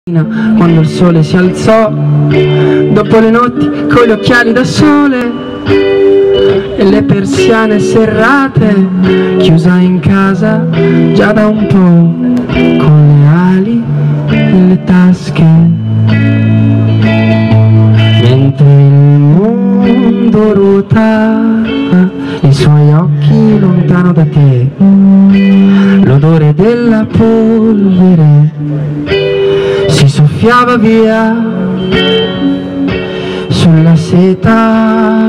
Quando il sole si alzò, dopo le notti con gli occhiali da sole e le persiane serrate, chiusa in casa già da un po', con le ali nelle tasche, mentre il mondo ruotava, i suoi occhi lontano da te, l'odore della polvere si soffiava via sulla seta.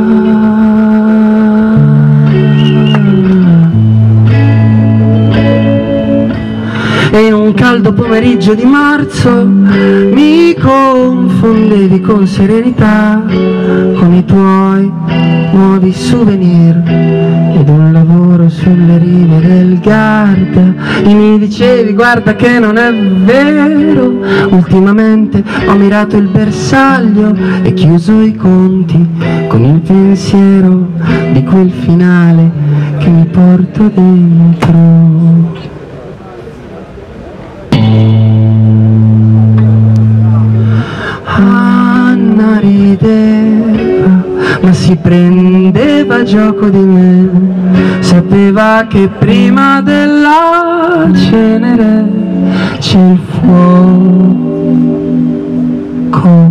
E in un caldo pomeriggio di marzo mi confondevi con serenità, con i tuoi nuovi souvenir ed un lavoro sulle rive del Garda. E mi dicevi guarda che non è vero, ultimamente ho mirato il bersaglio e chiuso i conti con il pensiero di quel finale che mi porto dentro. Anna rideva, ma si prendeva gioco di me, sapeva che prima della cenere c'è il fuoco.